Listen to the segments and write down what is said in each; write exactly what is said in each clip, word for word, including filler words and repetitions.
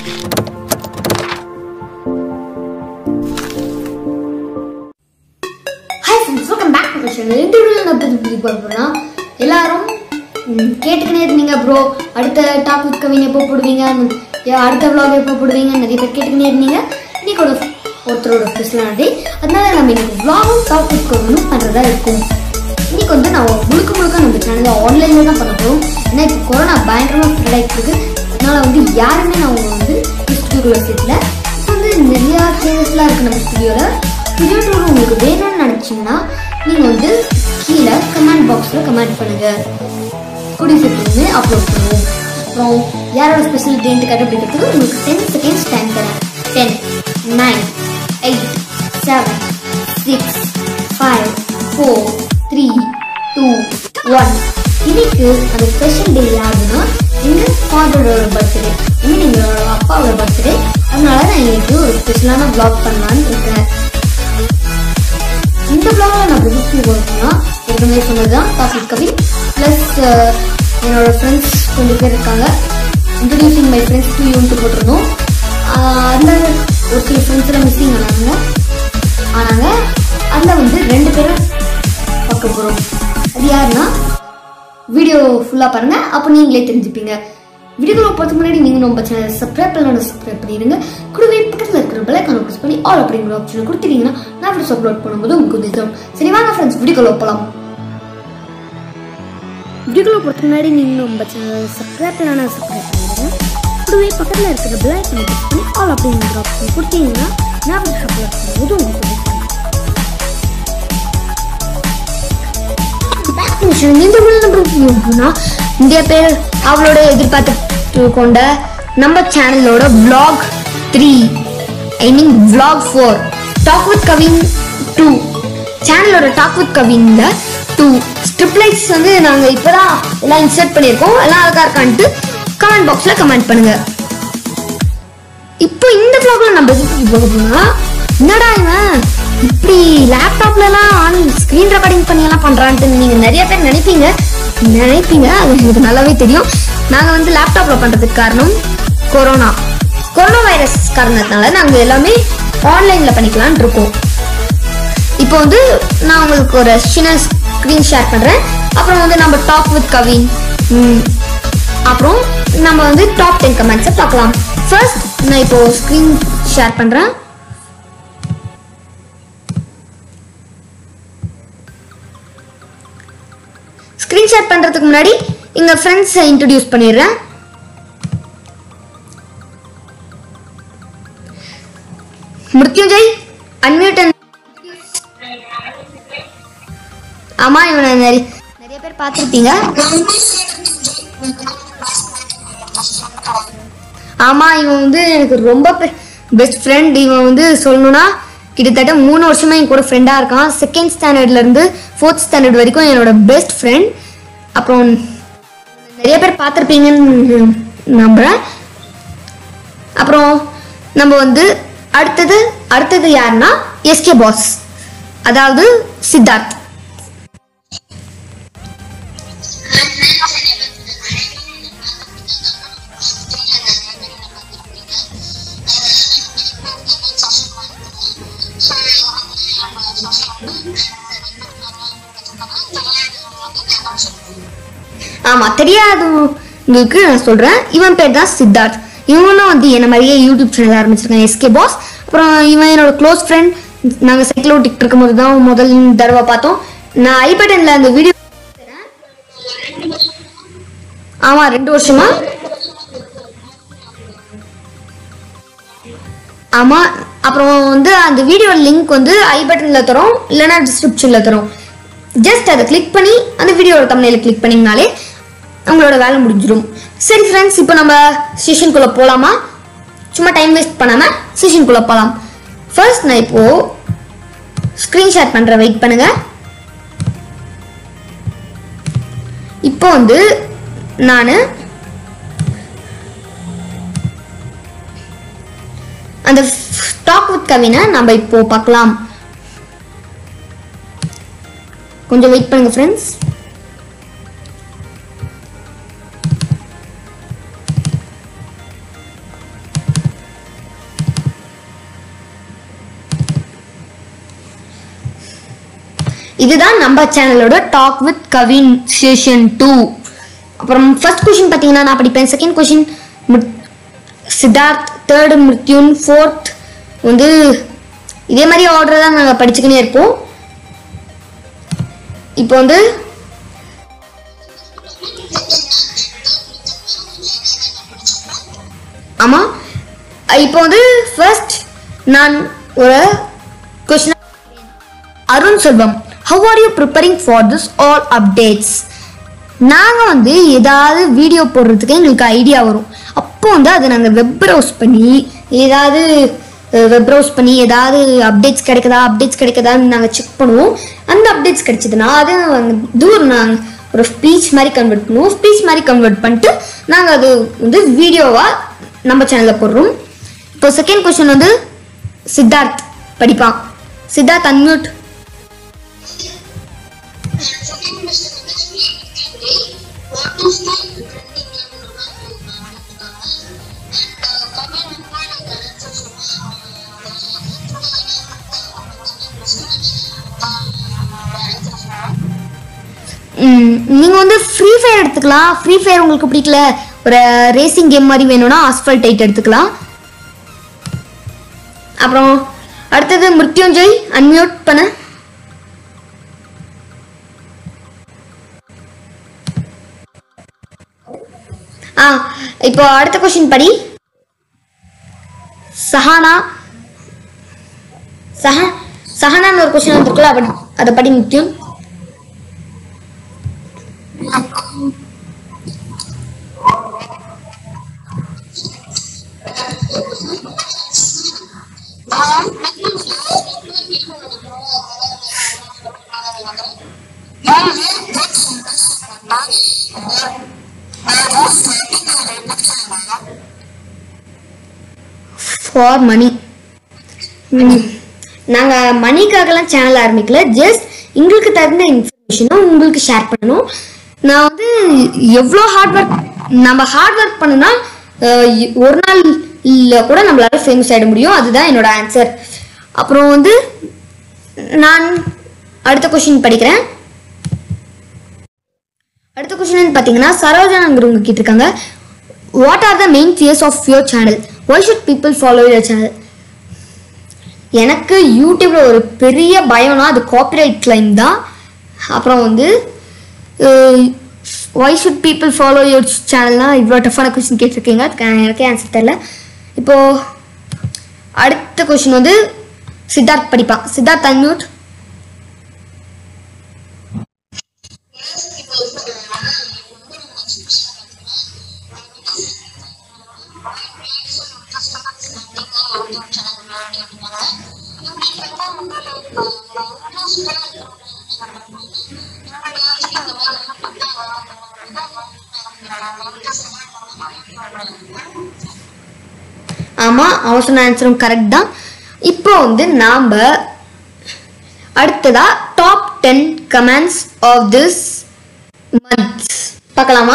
எல்லாரும் கேட்டுக்கினே இருந்தீங்க ப்ரோ அடுத்த டாக் வித் கவின் எப்போ போடுவீங்க அடுத்த vlog எப்போ போடுவீங்க நிறைய பேர் கேட்டுக்கினே இருந்தீங்க. இன்னைக்கு ஒரு ஒருத்தரோட ஸ்பெஷலான டே, அதனால நம்ம இன்னைக்கு vlog-உம் டாக் வித் கவினும் பண்றதா இருக்கும். இன்னைக்கு வந்து நான் முழுக்க முழுக்க நம்ம சேனல்ல ஆன்லைன்ல தான் பண்ண போறோம். ஏன்னா இப்போ கொரோனா பயங்கரமா ஸ்ப்ரெட் ஆகிட்டு இருக்கு. அதனால வந்து யாருமே நான் உங்க வந்து ஸ்டுடியோக்குள்ள சேர்த்துல இப்போ வந்து நிறைய சேஞ்சஸ்லாம் இருக்கு நம்ம ஸ்டுடியோல. வீடியோ டூர் உங்களுக்கு வேணும்னு நினைச்சீங்கன்னா நீங்க வந்து கீழே கமெண்ட் பாக்ஸ்ல கமெண்ட் பண்ணுங்க. கூடிய சீக்கிரம் அப்லோட் பண்ணுவோம். அப்புறம் யாரோட ஸ்பெஷல் டேட்டு கண்டுபிடிக்கிறதுக்கு உங்களுக்கு டென் செகண்ட்ஸ் டைம் தரேன். Ten nine eight seven six five four three two one. இன்னைக்கு அந்த ஸ்பெஷல் டே யாருன்னா எங்க ஃபாதரோட பர்த்டே, இன்னும் எங்களோட அப்பாவோட பர்த்டே. அதனால நான் இன்னைக்கு ஒரு ஸ்பெஷலான vlog பண்ணலான்னு இருக்கேன். இந்த vlogல நான் ப்ரொடியூஸ் பண்ணா ஏற்கனவே சொன்னதுதான் டாக் வித் கவின் பிளஸ் என்னோட ஃப்ரெண்ட்ஸ் கொஞ்சம் பேர் இருக்காங்க. இன்ட்ரடியூசிங் மை ஃப்ரெண்ட்ஸ் டு யூன்ட்டு போட்டிருந்தோம். அதில் ஒரு சில ஃப்ரெண்ட்ஸ் எல்லாம் மிஸ்ஸிங் ஆனாங்க ஆனாங்க அதில் வந்து ரெண்டு பேரும் பார்க்க போகிறோம். அது யாருன்னா வீடியோ ஃபுல்லாக பாருங்க, அப்போ நீங்களே தெரிஞ்சுப்பீங்க. வீடியோக்குள்ள போகிறதுக்கு முன்னாடி நீங்கள் நம்ம சேனல் சப்ஸ்கிரைப் பண்ணலாம், சப்ஸ்கிரைப் பண்ணிடுங்க. கூடவே பக்கத்தில் இருக்கிற பெல் ஐகானை ப்ரெஸ் பண்ணி ஆல் அப்படிங்கிற ஆப்ஷனை கொடுத்துட்டீங்கன்னா நான் வீடியோஸ் அப்லோட் பண்ணும்போது உங்களுக்கு தெரியும். சரி வாங்க ஃப்ரெண்ட்ஸ் வீடியோக்குள்ள போகலாம். வீடியோக்குள்ள போகிறதுக்கு முன்னாடி நீங்கள் நம்ம சேனல் சப்ஸ்கிரைப் பண்ணலாம், சப்ஸ்கிரைப் பண்ணிடுங்க. கூடவே பக்கத்தில் இருக்கிற பெல் ஐகானை ப்ரெஸ் பண்ணி ஆல் அப்படிங்கிற ஆப்ஷனை கொடுத்தீங்கன்னா நான் வீடியோஸ் அப்லோட் பண்ணும்போது உங்களுக்கு தெரியும். இந்திய பேர் அவளோட எதிர்பார்த்து கொண்ட நம்ம சேனலோட vlog three I mean vlog four talk with Kavin two சேனலோட டாக் வித் கவின்ல டூ ஸ்ட்ரிப்லைட்ஸ் வந்து நாங்க இப்பதான் எல்லாம் இன்சர்ட் பண்ணியிருக்கோம். எல்லாம் அழகா இருக்கான்ட்டு கமெண்ட் பாக்ஸ்ல கமெண்ட் பண்ணுங்க. இப்போ இந்த vlogல நம்ம எதுக்கு போக போனா என்னடா இவன் இப்படி லேப்டாப்ல எல்லாம் ஆன் ஸ்கிரீன் ரெக்கார்டிங் பண்ணி எல்லாம் பண்றான்ட்டு நீங்க நிறைய பேர் நினைப்பீங்க நினைப்பீங்க அது எனக்கு நல்லாவே தெரியும். நாங்க வந்து லேப்டாப்ல பண்றதுக்கு காரணம் கொரோனா கொரோனா வைரஸ் காரணத்தினால நாங்க எல்லாமே ஆன்லைன்ல பண்ணிக்கலான் இருக்கோம். இப்போ வந்து நான் உங்களுக்கு ஒரு சின்ன ஸ்கிரீன் ஷேர் பண்றேன். அப்புறம் வந்து நம்ம டாக் வித் கவின் அப்புறம் நம்ம வந்து டாப் டென் கமெண்ட்ஸை பார்க்கலாம். ஃபர்ஸ்ட் நான் இப்போ ஸ்கிரீன் ஷேர் பண்றேன். ஸ்கிரீன் ஷேர் பண்றதுக்கு முன்னாடி எங்க ஃப்ரெண்ட்ஸை இன்ட்ரோடியூஸ் பண்ணிடுறேன். மிருத்யுஞ்சய் அன்மியூட். ஆமா இவனை நிறைய நிறைய பேர் பார்த்துருப்பீங்க. ஆமா இவன் வந்து எனக்கு ரொம்ப பெஸ்ட் ஃப்ரெண்ட். இவன் வந்து சொல்லணும்னா கிட்டத்தட்ட மூணு வருஷமா என் கூட ஃப்ரெண்டா இருக்கான். செகண்ட் ஸ்டாண்டர்ட்ல இருந்து ஃபோர்த் ஸ்டாண்டர்ட் வரைக்கும் என்னோட பெஸ்ட் ஃப்ரெண்ட். அப்புறம் நிறைய பேர் பார்த்துருப்பீங்கன்னு நம்புறேன். அப்புறம் நம்ம வந்து அடுத்தது அடுத்தது யாருன்னா எஸ்கே பாஸ், அதாவது சித்தார்த். ஆமா தெரியாதவங்களுக்கு நான் சொல்றேன், இவன் பேர் தான் சித்தார்த். இவனும் வந்து என்ன மாதிரியே யூடியூப் சேனல் ஆரம்பிச்சிருக்கான் எஸ்கே பாஸ். அப்புறம் இவன் என்னோட க்ளோஸ் ஃப்ரெண்ட். நாங்கள் சைக்கிள் ஓட்டிட்டு இருக்கும் போது தான் முதல் தடவை பார்த்தோம். நான் ஐபட்டன்ல அந்த வீடியோ ஆமா ரெண்டு வருஷமா ஆமா. அப்புறம் வந்து அந்த வீடியோ லிங்க் வந்து ஐபட்டன்ல தரோம், இல்லைன்னா டிஸ்கிரிப்ஷன்ல தரோம். ஜஸ்ட் அதை கிளிக் பண்ணி அந்த வீடியோட தம்ப்நெயில கிளிக் பண்ணிங்கனாலே உங்களோட வேலை முடிஞ்சிடும். சரி ஃப்ரெண்ட்ஸ், இப்போ நம்ம செஷனுக்குள்ள போகலாமா? சும்மா டைம் வேஸ்ட் பண்ணாம செஷனுக்குள்ள போகலாம். ஃபர்ஸ்ட் நான் இப்போ ஸ்கிரீன் ஷேர் பண்ற வெயிட் பண்ணுங்க. இப்போ வந்து நான் அந்த டாக் வித் கவினை நம்ம இப்போ பார்க்கலாம். கொஞ்சம் வெயிட் பண்ணுங்க ஃப்ரெண்ட்ஸ். இதுதான் நம்ம சேனலோட talk with Kavin session two. அப்புறம் ஃபர்ஸ்ட் கொஸ்டின் பார்த்தீங்கன்னா நான் படிப்பேன். Second question Siddharth, third Mrityun, fourth வந்து இதே மாதிரி ஆர்டர் தான் நாங்கள் படிச்சுக்கினே இருப்போம். இப்போ வந்து ஆமாம், இப்போ வந்து ஃபர்ஸ்ட் நான் ஒரு question. Arun Selvam, how are you preparing for this all updates? நாங்கள் வந்து ஏதாவது வீடியோ போடுறதுக்கு எங்களுக்கு ஐடியா வரும். அப்போ வந்து அதை நாங்கள் வெப் ப்ரௌஸ் பண்ணி ஏதாவது வெப் ப்ரௌஸ் பண்ணி ஏதாவது அப்டேட்ஸ் கிடைக்குதா அப்டேட்ஸ் கிடைக்குதான்னு நாங்கள் செக் பண்ணுவோம். அந்த அப்டேட்ஸ் கிடைச்சதுன்னா அதை தூரம் நாங்கள் ஒரு ஸ்பீச் மாதிரி கன்வெர்ட் பண்ணுவோம். ஸ்பீச் மாதிரி கன்வெர்ட் பண்ணிட்டு நாங்கள் அது வந்து வீடியோவாக நம்ம சேனலில் போடுறோம். இப்போ செகண்ட் கொஸ்டின் வந்து சித்தார்த் படிப்பான். சித்தார்த் அன்மியூட். நீங்கள் வந்து ஃப்ரீ ஃபயர் எடுத்துக்கலாம். ஃப்ரீ ஃபயர் உங்களுக்கு பிடிக்கல, ஒரு ரேசிங் கேம் மாதிரி வேணும்னா ஆஸ்பால்ட் எயிட் எடுத்துக்கலாம். அப்புறம் அடுத்தது மிருத்யுஞ்சய், அன்மியூட் பண்ண. ஆ இப்போ அடுத்த கொஸ்டின் படி. சஹானா சஹ சஹானான்னு ஒரு கொஸ்டின் வந்துருக்குல்ல, அதை படி மிருத்யுன். For money. நாங்கள் மணிக்காகலாம் சேனல் ஆரம்பிக்கல, ஜஸ்ட் எங்களுக்கு தகுந்த இன்ஃபர்மேஷனை உங்களுக்கு ஷேர் பண்ணணும். நான் வந்து எவ்வளோ ஹார்ட் ஒர்க் நம்ம ஹார்ட் ஒர்க் பண்ணுனா ஒரு நாள் இல்லை கூட நம்மளால ஃபேமஸ் ஆகிட முடியும். அதுதான் என்னோட ஆன்சர். அப்புறம் வந்து நான் அடுத்த கொஸ்டின் படிக்கிறேன். அடுத்த கொஸ்டின் பார்த்தீங்கன்னா சரோஜாங்கிறவங்க கேட்டிருக்காங்க, what are the main fears of your channel? Why should people follow your channel? எனக்கு யூடியூப்ல ஒரு பெரிய பயம்னா அது காப்பிரைட் கிளைம் தான். அப்புறம் வந்து why should people follow your சேனல்னா இவ்வளோ டஃப்பான கொஸ்டின் கேட்டிருக்கீங்க, அதுக்கு எனக்கே ஆன்சர் தெரியல. இப்போது அடுத்த கொஸ்டின் வந்து சித்தார்த் படிப்பான். சித்தார்த் அன்மியூட். ஆமாம், அவன் சொன்ன ஆன்சரும் கரெக்ட் தான். இப்போ வந்து நாம் அடுத்ததா top ten comments of this month பார்க்கலாமா?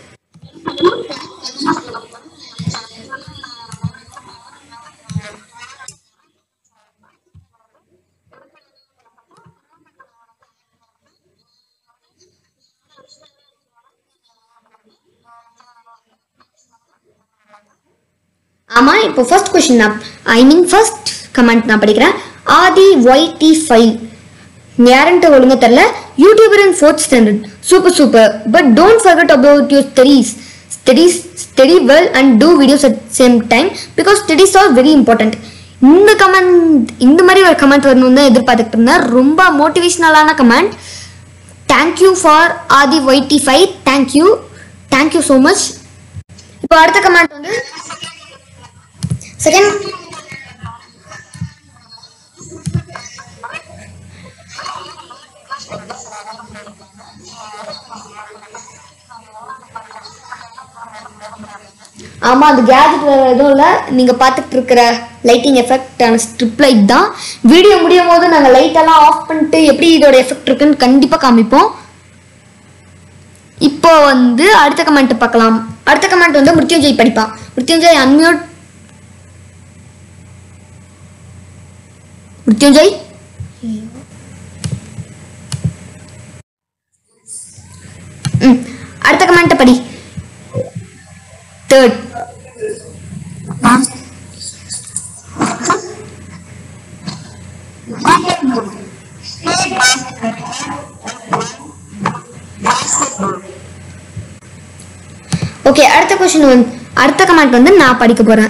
ஆமாம், இப்போ ஃபர்ஸ்ட் கொஸ்டின் நான் ஐ மீன் ஃபர்ஸ்ட் கமெண்ட் நான் படிக்கிறேன். ஆதி ஒய் டி ஃபைவ் யாருன்ட்டு ஒழுங்க தெரில. YouTuber in fourth standard, super super, but don't forget about your studies studies study well and do videos at same time because studies are very important. இந்த comment இந்த மாதிரி ஒரு comment வரணும்னு தான் எதிர்பார்த்துட்டு இருந்தேன். ரொம்ப மோட்டிவேஷ்னலான comment. Thank you for Aadhi Y T five. Thank you thank you so much. இப்போ அடுத்த கமெண்ட் வந்து செகண்ட் ஆமாம், அது கேஜெட் வேறு எதுவும் இல்லை. நீங்கள் பார்த்துட்டு இருக்கிற லைட்டிங் எஃபெக்டான ஸ்ட்ரிப் லைட் தான். வீடியோ முடியும் போது நாங்கள் லைட்டெல்லாம் ஆஃப் பண்ணிட்டு எப்படி இதோட எஃபெக்ட் இருக்குன்னு கண்டிப்பாக காமிப்போம். இப்போ வந்து அடுத்த கமெண்ட் பார்க்கலாம். அடுத்த கமெண்ட் வந்து மிருத்யுஞ்சய் படிப்பான். மிருத்யுஞ்சய் அன்மியூட். மிருத்யுஞ்சய் ம் அடுத்த கமெண்ட் படி. தேர்ட். ஓகே அடுத்த क्वेश्चन வந்து அடுத்த கமெண்ட் வந்து நான் படிக்க போறேன்.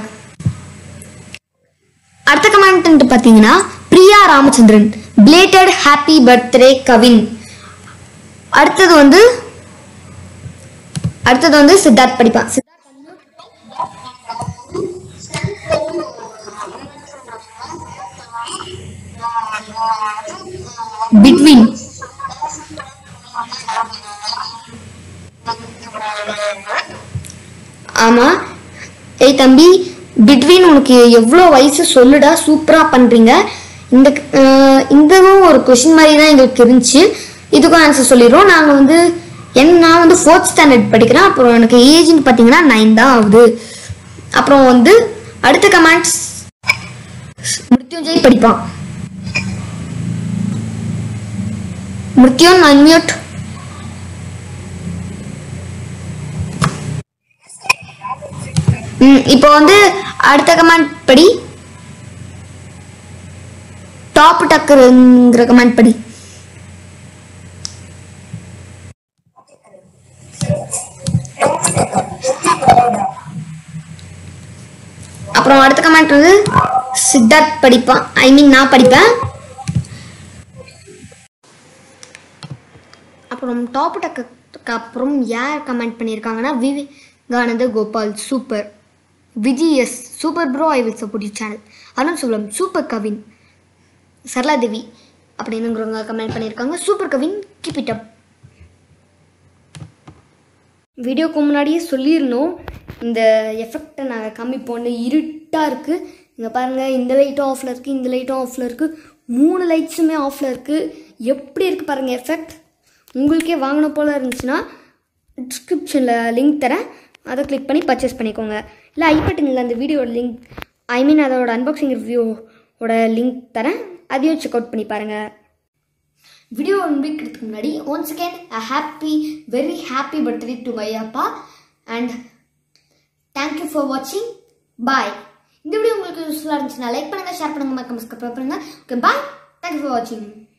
அடுத்த கமெண்ட் பாத்தீங்கன்னா Priya Ramachandran belated happy birthday Kavin. அடுத்தது வந்து அடுத்தது வந்து சித்தார்த் படிப்பான். பிட்வீன். ஆமா ஏய் தம்பி பிட்வீன் உனக்கு எவ்வளோ வயசு சொல்லுடா, சூப்பரா பண்றீங்க. இந்த இதுவும் ஒரு கொஸ்டின் மாதிரி தான் எங்களுக்கு இருந்துச்சு. இதுக்கும் ஆன்சர் சொல்லிடுறோம். நாங்கள் வந்து என்ன நான் வந்து ஃபோர்த் ஸ்டாண்டர்ட் படிக்கிறேன். அப்புறம் எனக்கு ஏஜ்னு பார்த்தீங்கன்னா நைன் தான் ஆகுது. அப்புறம் வந்து அடுத்த கமெண்ட்ஸ் மிருத்யுஞ்சய் படிப்பான். மிருத்யுன் அன்மியூட். இப்போ வந்து அடுத்த கமெண்ட் படி. டாப் டக்கர்ங்கிற கமெண்ட் படி. அப்புறம் அடுத்த கமெண்ட் வந்து சித்தார்த் படிப்பான். ஐ மீன் நான் படிப்பேன். அப்புறம் டாப் டக்கருக்கு அப்புறம் யார் கமெண்ட் பண்ணியிருக்காங்கன்னா Vivekananda Gopal super. Viji S super bro I will support you channel. Arun சுலம் சூப்பர் கவின். சரளாதேவி அப்படின்னுங்கிறவங்க கமெண்ட் பண்ணியிருக்காங்க super Kavin keep it up. வீடியோக்கு முன்னாடியே சொல்லியிருந்தோம் இந்த எஃபெக்டை நாங்கள் காமிப்போன்னு. இருட்டாக இருக்குது இங்கே பாருங்கள். இந்த லைட்டும் ஆஃபில் இருக்குது, இந்த லைட்டும் ஆஃபில் இருக்குது, மூணு லைட்ஸுமே ஆஃபில் இருக்குது. எப்படி இருக்குது பாருங்கள் எஃபெக்ட். உங்களுக்கே வாங்கின போல் இருந்துச்சுன்னா டிஸ்கிரிப்ஷனில் லிங்க் தரேன், அதை கிளிக் பண்ணி பர்ச்சேஸ் பண்ணிக்கோங்க. இல்லை ஐபேட்டிங்கில் அந்த வீடியோட லிங்க் ஐ மீன் அதோட அன்பாக்சிங் ரிவ்யூவோட லிங்க் தரேன், அதையும் செக் அவுட் பண்ணி பாருங்கள். வீடியோ முடிக்கிறதுக்கு முன்னாடி once again a happy very happy birthday to my அப்பா அண்ட் தேங்க்யூ ஃபார் வாட்சிங். பாய். இந்த வீடியோ உங்களுக்கு யூஸ்ஃபுல்லாக இருந்துச்சுன்னா லைக் பண்ணுங்கள், ஷேர் பண்ணுங்கள், மறக்காம சப்ஸ்கிரைப் பண்ணுங்கள். Okay bye. தேங்க்யூ ஃபார் வாட்சிங்.